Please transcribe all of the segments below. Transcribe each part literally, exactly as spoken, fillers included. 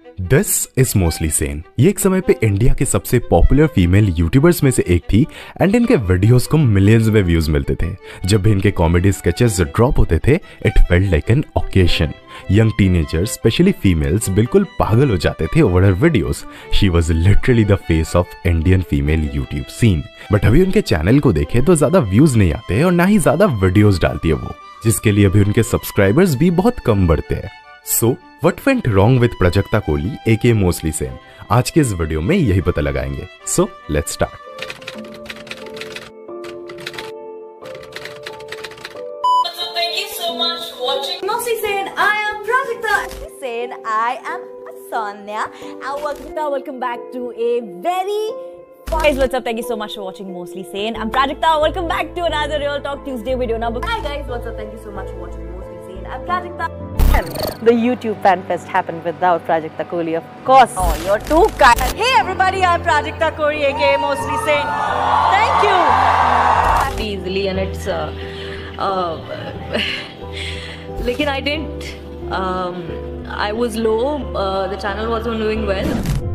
This is mostly Sane. ये एक समय पे इंडिया के सबसे पॉपुलर फीमेल यूट्यूबर्स में से एक थी एंड इनके वीडियोस को मिलियंस में व्यूज मिलते थे। जब भी इनके कॉमेडी स्केचेस ड्रॉप होते थे, it felt like an occasion. Young teenagers, specially females, बिल्कुल पागल हो जाते थे over her videos. She was literally the face of Indian female YouTube scene. But अभी उनके चैनल को देखें तो ज्यादा व्यूज नहीं आते और ना ही ज्यादा वीडियोस डालती है वो, जिसके लिए अभी उनके सब्सक्राइबर्स भी बहुत कम बढ़ते हैं। So what went wrong with Prajakta Koli aka Mostly Sane? आज के इस वीडियो में यही पता लगाएंगे। So let's start. Mostly saying I am Prajakta. Saying I am Sonia. And welcome, welcome back to a very fun. Guys, what's up? Thank you so much for watching Mostly Sane. I'm Prajakta. Welcome back to another Real Talk Tuesday video. Number. Hi guys, what's up? Thank you so much for watching Mostly Sane. I'm Prajakta. The YouTube Fan Fest happened without Prajakta Kohli, of course. Oh, you're too kind. Hey everybody, I'm Prajakta Kohli, aka Mostly Sane. Thank you. Easily, and it's. Uh, uh, Lekin I didn't. Um, I was low. Uh, the channel wasn't doing well.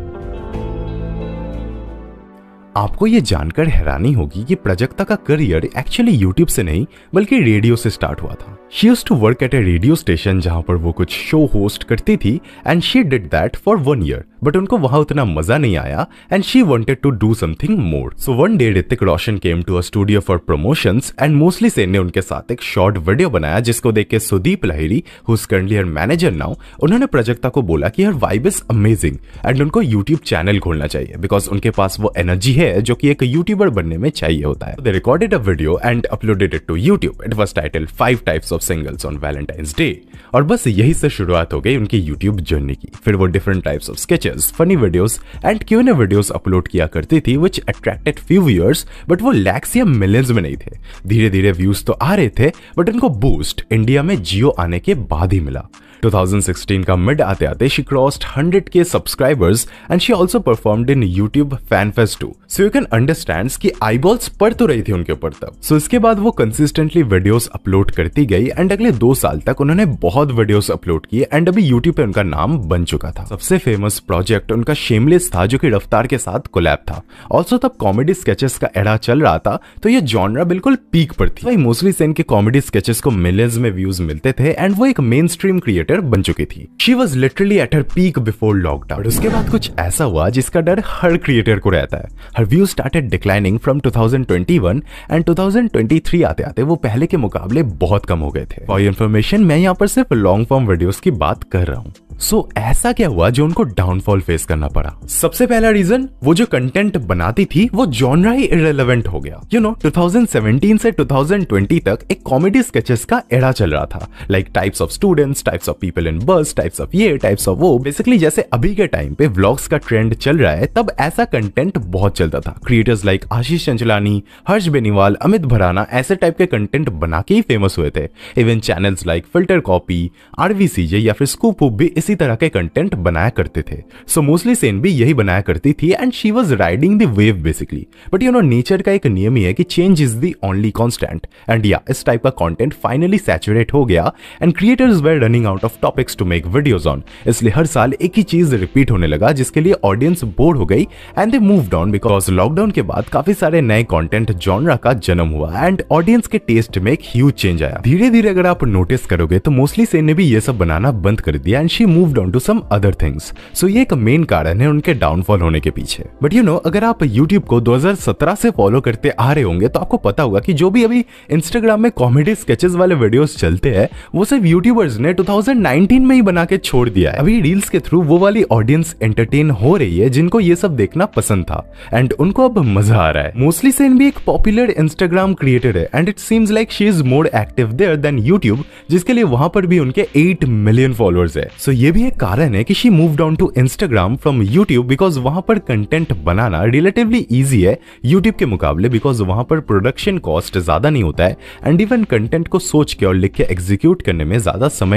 आपको ये जानकर हैरानी होगी कि प्राजक्ता का career actually YouTube से नहीं बल्कि रेडियो से स्टार्ट हुआ था। She used to work at a radio station जहां पर वो कुछ शो होस्ट करती थी and she did that for one year. But उनको वहां उतना मजा नहीं आया and she wanted to do something more. So one day Hrithik Roshan came to a studio for promotions and Mostly Sane ने उनके साथ एक शॉर्ट वीडियो बनाया, जिसको देख के Sudeep Lahiri, who is currently her manager now, उन्होंने प्राजक्ता को बोला कि her vibe is amazing and उनको यूट्यूब चैनल खोलना चाहिए बिकॉज उनके पास वो एनर्जी है जो कि एक यूट्यूबर बनने में चाहिए होता है। They recorded a video and uploaded it to YouTube. It was titled five types of singles on Valentine's day. और बस यही से शुरुआत हो गई उनकी यूट्यूब जर्नी की। फिर वो different types of sketches, funny videos and Q and A videos upload किया करती थी which attracted few viewers, but वो लैक्स या मिलियंस में नहीं थे। धीरे धीरे व्यूज तो आ रहे थे बट उनको बूस्ट इंडिया में जियो आने के बाद ही मिला। टू थाउजेंड सिक्सटीन का मिड आते आते she crossed hundred K subscribers and she also performed in YouTube fan fest too. So you can understand कि आईबॉल्स पड़ तो रही थी उनके ऊपर तब। सो so इसके बाद वो कंसिस्टेंटली वीडियोस अपलोड करती गई एंड अगले दो साल तक उन्होंने बहुत वीडियोस अपलोड किए एंड अभी यूट्यूब पे उनका नाम बन चुका था। सबसे फेमस प्रोजेक्ट उनका शेमलेस था जो कि रफ्तार के साथ कोलैब था। ऑल्सो तब कॉमेडी स्केचेस का एरा चल रहा था तो ये जॉनरा बिल्कुल पीक पर थी। वही मोस्टली सेन के कॉमेडी स्केचेस को मिलियंस में व्यूज मिलते थे एंड वो एक मेन स्ट्रीम क्रिएटर बन चुकी थी। She was literally at her peak before lockdown. उसके बाद कुछ ऐसा हुआ जिसका डर हर क्रिएटर को रहता है। Her views started declining from two thousand twenty one and two thousand twenty three आते आते वो पहले के मुकाबले बहुत कम हो गए थे। फॉर इन्फॉर्मेशन, मैं यहाँ पर सिर्फ लॉन्ग फॉर्म वीडियोस की बात कर रहा हूँ। सो so, ऐसा क्या हुआ जो उनको डाउनफॉल फेस करना पड़ा? सबसे पहला रीजन, वो जो कंटेंट बनाती थी वो जॉनरा ही इररिलेवेंट हो गया। You know, two thousand seventeen से टू थाउजेंड ट्वेंटी तक एक कॉमेडी स्केचेस का एरा चल रहा था। Like types of students, types of people in bus, types of ये, टाइप्स ऑफ वो। बेसिकली जैसे अभी के टाइम पे व्लॉग्स का ट्रेंड चल रहा है, तब ऐसा कंटेंट बहुत चलता था। क्रिएटर्स लाइक आशीष चंचलानी, हर्ष बेनीवाल, अमित भराना ऐसे टाइप के कंटेंट बना के ही फेमस हुए थे। Even channels like Filter Copy, RVCJ या फिर स्कूप भी इसी तरह के कंटेंट बनाया करते थे। सो मोस्टली सेन भी यही बनाया करती थी and she was riding the wave basically. But you know, nature का एक नियम ही है कि change is the only constant and या इस टाइप का कंटेंट फाइनली सैचुरेट हो गया and creators were running out of topics to make videos on. इसलिए हर साल एक ही चीज रिपीट होने लगा जिसके लिए ऑडियंस बोर हो गई and they moved on. Because lockdown के बाद काफी सारे नए कंटेंट जॉनरा का जन्म हुआ एंड ऑडियंस के टेस्ट में एक ह्यूज चेंज आया। धीरे धीरे अगर आप नोटिस करोगे तो मोस्टली सेन ने भी ये सब बनाना बंद कर दिया and she moved on to some other things. So ये एक मेन कारण है उनके डाउनफॉल होने के पीछे। बट यू नो, अगर आप यूट्यूब को दो हज़ार सत्रह से फॉलो करते आ रहे होंगे तो आपको पता होगा कि जो भी अभी इंस्टाग्राम में कॉमेडी स्केचेस वाले वीडियोस चलते हैं वो सिर्फ यूट्यूबर्स ने टू थाउजेंड नाइनटीन में ही बना के छोड़ दिया है। अभी रील्स के थ्रू वो वाली ऑडियंस एंटरटेन हो रही है जिनको ये सब देखना पसंद था एंड उनको अब मजा आ रहा है। मोस्टली सेन भी एक पॉपुलर इंस्टाग्राम क्रिएटर है and it seems like she is more active there than YouTube, जिसके लिए वहां पर भी उनके एट मिलियन फॉलोअर्स है। सो ये भी एक कारण है कि she moved on to Instagram from YouTube because वहां पर कंटेंट बनाना रिलेटिवली इजी है यूट्यूब के मुकाबले, बिकॉज वहां पर प्रोडक्शन कॉस्ट ज्यादा नहीं होता है एंड इवन कंटेंट को सोच के और लिख के एग्जीक्यूट करने में ज्यादा समय नहीं लगता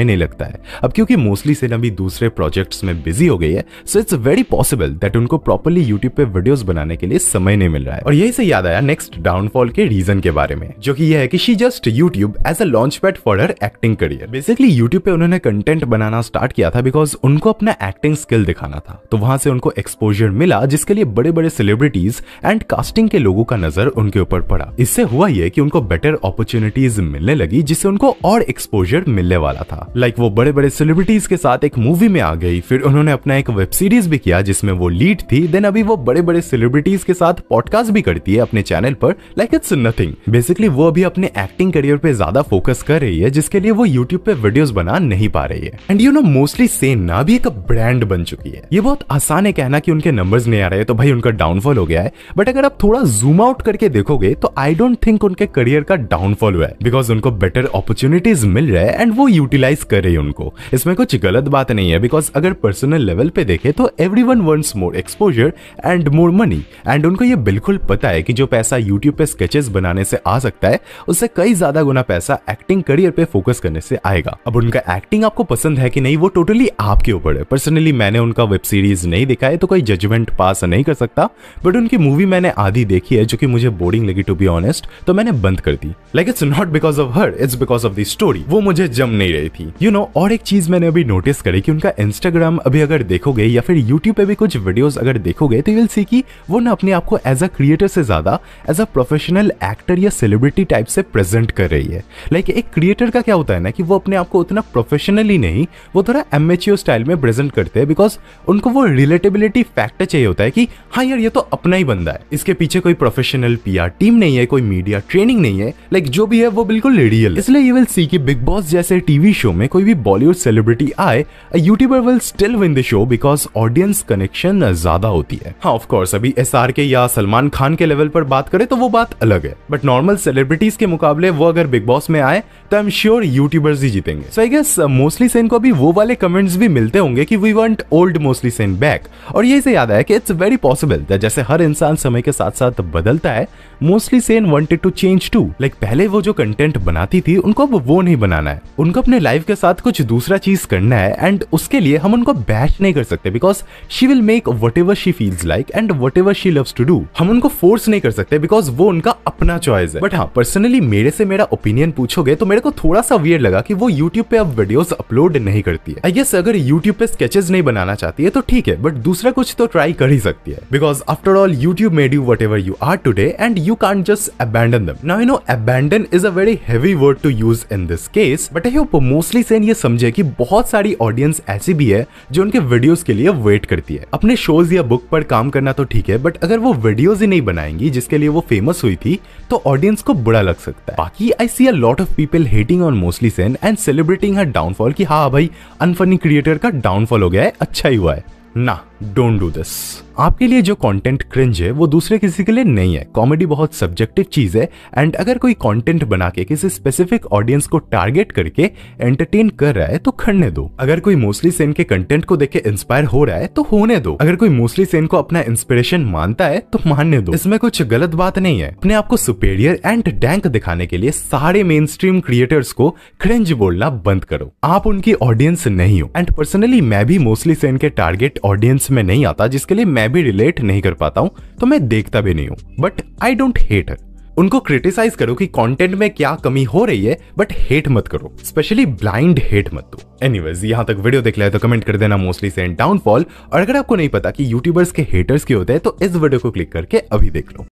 सकता है। अब क्योंकि मोस्टली सेन अभी दूसरे प्रोजेक्ट्स में बिजी हो गई है, so it's very possible that उनको प्रॉपर्ली यूट्यूब पे वीडियोस बनाने के लिए समय नहीं मिल रहा है। और यही से याद आया नेक्स्ट डाउनफॉल के रीजन के बारे में, जो कि यह है कि she just YouTube as a launch pad for her acting career. Basically YouTube पे उन्होंने कंटेंट बनाना स्टार्ट किया था बिकॉज उनको अपना एक्टिंग स्किल दिखाना था, तो वहां से उनको एक्सपोजर मिला जिसके लिए बड़े बड़े सेलिब्रिटीज एंड कास्टिंग के लोगों का नजर उनके ऊपर पड़ा। इससे हुआ ये कि उनको बेटर अपॉर्चुनिटीज मिलने लगी जिससे उनको और एक्सपोजर मिलने वाला था। लाइक like वो बड़े बड़े सेलिब्रिटीज के साथ एक मूवी में आ गई, फिर उन्होंने अपना एक वेब सीरीज भी किया जिसमें वो लीड थी। देन अभी वो बड़े बड़े सेलिब्रिटीज के साथ पॉडकास्ट भी करती है अपने चैनल पर, लाइक इट्स नथिंग। बेसिकली वो अभी अपने एक्टिंग करियर पे ज्यादा फोकस कर रही है जिसके लिए वो यूट्यूब पे वीडियोस बना नहीं पा रही है। And you know Mostly Sane ना भी एक ब्रांड बन चुकी है। ये बहुत आसान है कहना कि उनके नंबर्स नहीं आ रहे तो भाई उनका डाउनफॉल हो गया है, बट अगर आप थोड़ा जूम आउट करके देखोगे तो आई डोंट थिंक उनके करियर का डाउनफॉल हुआ है, बिकॉज उनको बेटर अपॉर्चुनिटीज मिल रहे हैं एंड वो यूटिलाइज कर रही है उनको। इसमें कुछ गलत बात नहीं है, बिकॉज अगर पर्सनल लेवल पे देखे तो everyone wants more exposure and more money, and उनको ये बिल्कुल पता है कि जो पैसा यूट्यूब पे स्केचेस बनाने से आ सकता है उससे कई ज्यादा गुना पैसा एक्टिंग करियर पे फोकस करने से आएगा। अब उनका एक्टिंग आपको पसंद है कि नहीं वो टोटली आपके ऊपर है। पर्सनली मैंने उनका वेब सीरीज नहीं देखा है तो कोई जजमेंट पास नहीं कर सकता, बट उनकी मूवी मैंने आधी देखी है जो कि मुझे बोरिंग लगी टू बी ऑनेस्ट, तो मैंने बंद कर दी। Like it's not because of her, it's because of the story, वो मुझे जम नहीं रही थी यू नो। और एक चीज मैंने अभी नोटिस करी कि उनका इंस्टाग्राम अभी अगर देखोगे या फिर यूट्यूब पे भी कुछ वीडियोस अगर देखोगे तो यू विल सी कि वो ना अपने आप को एज अ क्रिएटर से ज्यादा एज अ प्रोफेशनल एक्टर या सेलिब्रिटी टाइप से प्रेजेंट कर रही है। लाइक like, एक क्रिएटर का क्या होता है ना कि वो अपने आप को उतना प्रोफेशनली नहीं, वो थोड़ा एमेच्योर स्टाइल में प्रेजेंट करते हैं, बिकॉज उनको वो रिलेटेबिलिटी फैक्टर चाहिए होता है कि हाँ यार ये तो अपना ही बंदा है, इसके पीछे कोई प्रोफेशनल पीआर टीम नहीं है, कोई मीडिया ट्रेनिंग नहीं है, लाइक like, जो भी है वो बिल्कुल रियल। इसलिए यू विल सी कि बिग बॉस जैसे टीवी शो में कोई भी बॉलीवुड सेलिब्रिटी आए, a YouTuber will still win the show because audience connection ज्यादा होती है। हाँ ऑफ कोर्स अभी एसआर के या सलमान खान के लेवल पर बात करें तो वो बात अलग है, बट नॉर्मल सेलिब्रिटीज के मुकाबले वो अगर बिग बॉस में आए तो आई एम श्योर यूट्यूबर्स ही जीतेंगे। So I guess Mostly Sane को अभी वो वाले कमेंट्स भी मिलते होंगे कि we want old Mostly Sane back, और यही से याद आया कि इट्स वेरी पॉसिबल दैट जैसे हर इंसान समय के साथ साथ बदलता है, Mostly Sane wanted to change too. Like पहले वो जो कंटेंट बनाती थी उनको अब वो नहीं बनाना है, उनको अपने लाइफ के साथ कुछ दूसरा चीज करना है, एंड उसके लिए हम उनको बैश नहीं कर सकते because she will make whatever she feels like and whatever she loves to do. हम उनको फोर्स नहीं कर सकते बिकॉज वो उनका अपना चॉइस है। बट हाँ पर्सनली मेरे से मेरा ओपिनियन पूछोगे तो मेरे को थोड़ा सा वियर्ड लगा कि वो यूट्यूब पे अब वीडियोस अपलोड नहीं करती है। आई गेस अगर यूट्यूब पे स्केचेस नहीं बनाना चाहती है तो ठीक है, बट दूसरा कुछ तो ट्राई कर ही सकती है, because after all YouTube made you whatever you are today and you can't just abandon them. Now you know abandon is a very heavy word to use in this case, but I hope Mostly Sane ये समझे कि बहुत सारी audience ऐसी भी है जो उनके वीडियोस के लिए वेट करती है। अपने शोज या बुक पर काम करना तो ठीक है, बट अगर वो वीडियोस ही नहीं बनाएंगी जिसके लिए वो फेमस हुई थी तो ऑडियंस को बुरा लग सकता है। बाकी I see a lot of people hating on Mostly Sane and celebrating her downfall कि हाँ भाई अनफनी क्रिएटर का डाउनफॉल हो गया है, अच्छा ही हुआ है ना। Don't do this. आपके लिए जो कंटेंट क्रिंज है वो दूसरे किसी के लिए नहीं है। कॉमेडी बहुत सब्जेक्टिव चीज है, एंड अगर कोई कंटेंट बना के किसी स्पेसिफिक ऑडियंस को टारगेट करके एंटरटेन कर रहा है तो करने दो। अगर कोई मोस्टली सेन के कंटेंट को देख के इंस्पायर हो रहा है तो होने दो। अगर कोई मोस्टली सेन को अपना इंस्पिरेशन मानता है तो मानने दो, इसमें कुछ गलत बात नहीं है। अपने आप को सुपेरियर एंड डैंक दिखाने के लिए सारे मेन स्ट्रीम क्रिएटर्स को क्रिंज बोलना बंद करो। आप उनकी ऑडियंस नहीं हो, एंड पर्सनली मैं भी मोस्टली सेन के टारगेट ऑडियंस में नहीं आता, जिसके लिए मैं भी रिलेट नहीं कर पाता हूं, तो मैं देखता भी नहीं हूं, but I don't hate her. उनको क्रिटिसाइज करो कि कंटेंट में क्या कमी हो रही है, बट हेट मत करो, स्पेशली ब्लाइंड हेट मत दो। एनीवेज यहां तक वीडियो देख लिया तो कमेंट कर देना मोस्टली सेन डाउनफॉल, और अगर आपको नहीं पता कि यूट्यूबर्स के हेटर्स के होते हैं तो इस वीडियो को क्लिक करके अभी देख लो।